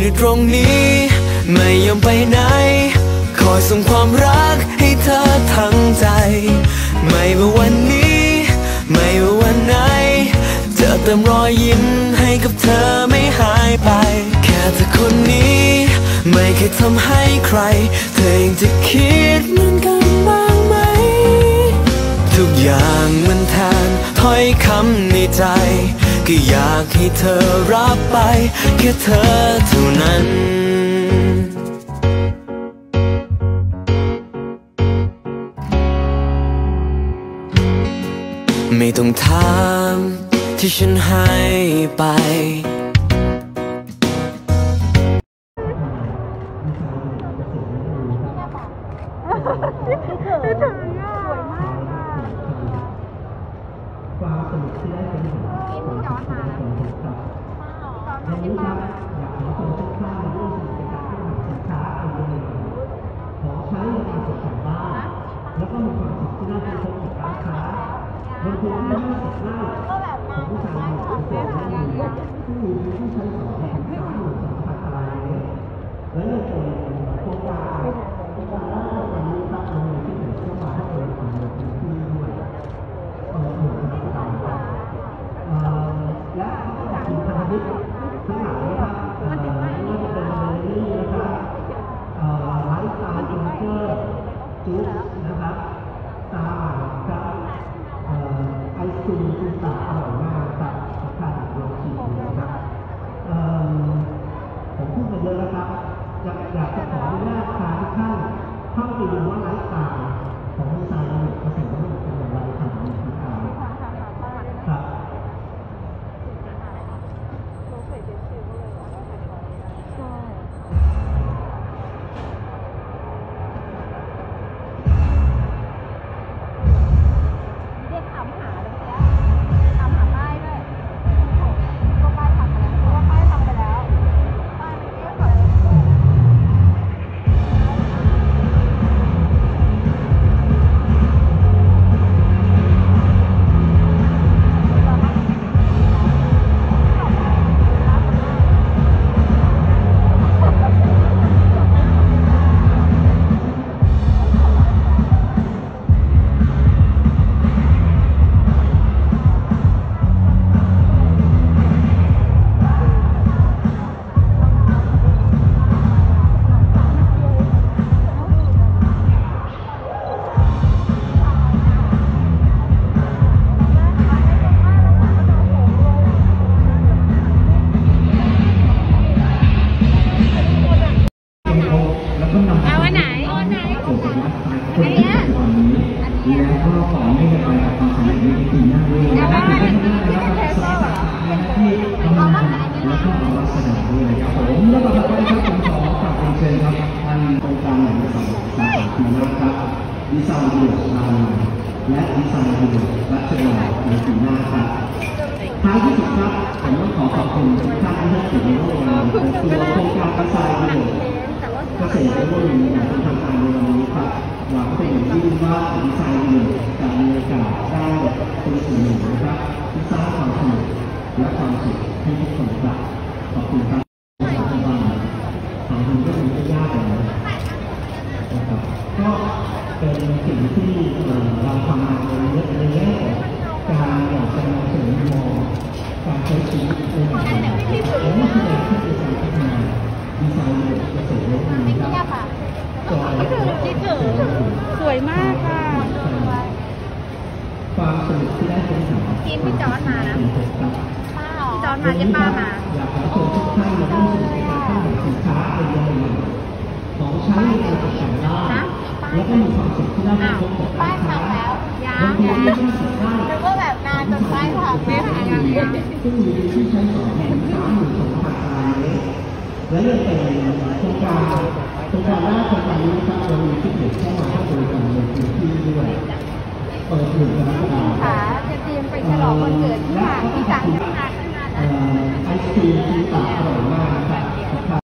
อยู่ตรงนี้ไม่ยอมไปไหนคอยส่งความรักให้เธอทั้งใจไม่ว่าวันนี้ไม่ว่าวันไหนจะเติมรอยยิ้มให้กับเธอไม่หายไปแค่เธอคนนี้ไม่เคยทำให้ใครเธอยังจะคิดเหมือนกันบ้างไหมทุกอย่างมันแทนถ้อยคำในใจก็อยากให้เธอรับไปแค่เธอเท่านั้นไม่ต้องถามที่ฉันให้ไปก็แบบงานของบ้านของแม่ทำงานเนี่ยที่มีผู้ใช้สองแห่ง32,000 ตารางเมตรและยังเป็นโครงการแรกในนี้ครับในที่ถึงเข้ามาให้เป็นของพื้นที่ด้วยและทีมพาณิชย์ทั้งหลายนะครับไม่ว่าจะเป็นเรื่องนะครับไลฟ์สไตล์อินเตอร์จุ๊บนะครับตาครับไอซีคุณตาอร่อยมากครับสำคัญลองชิมดูนะครับผมพูดไปเยอะแล้วครับอยากจะขออนุญาตพาทุกท่านเข้าไปดูว่าไลฟ์สไตล์ของดีไซน์ระบบเกษตรกรรมเป็นอย่างไรครับครับดีไซน์เดี่ยวมาและดีไซน์เดี่ยวรัชดาในปีหน้าครับท้ายที่สุดครับผมต้องขอขอบคุณทุกท่านที่ให้เกียรติร่วมงานเป็นตัวโครงการดีไซน์เดี่ยวเกษตรและบริหารอย่างเป็นทางการในวันนี้ครับหวังเป็นอย่างยิ่งว่าดีไซน์เดี่ยวจะมีโอกาสได้เป็นส่วนหนึ่งนะครับที่สร้างความสนุกและความสุขให้ทุกคนครับขอบคุณครับทางคุณก็มีไม่ยากเลยนะครับก็เป็นสิ่งที่เราทำมาในแง่ของการอยากจะนำเสนอมองการใช้ชีวิตในแบบนี้และนี่คือการที่จะพัฒนาดีไซน์เกษตรและบริหารสวยมากค่ะความสนุกที่ได้เป็นสาวทีมพี่จอร์จมานะพี่จอร์จมาจะป้ามาอยากขอเชิญทุกท่านมาร่วมสนุกในการสร้างสินค้าเป็นยังไงของใช้ในการตกแต่งบ้านแล้วก็มีความสุขที่ได้พบกับป้ายพังแล้วยังนึกว่าแบบนานจนป้ายพังไม่พังซึ่งมีที่ใช้สองแห่ง32,000 ตารางเมตรและยังเป็นโครงการแรกโครงการนี้นะครับเรามีที่เด็กเข้ามาให้บริการในพื้นที่ด้วยเปิด1 กรกฎาคมค่ะจะเตรียมไปฉลองวันเกิดที่ต่างจังหวัดไอศครีมที่ตาอร่อยมากนะครับ